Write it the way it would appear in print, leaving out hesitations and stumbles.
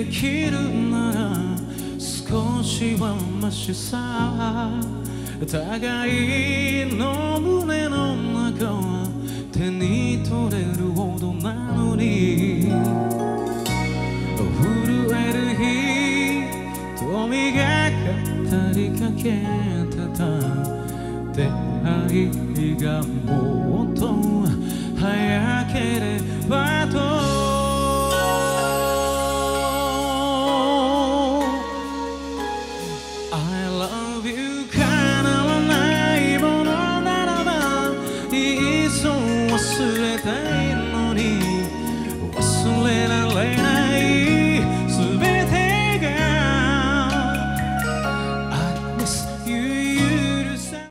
きるなら少しはマシさ互いの胸の中は手に取れるほどなのに震える瞳が語りかけてた出会いがもっと早ければと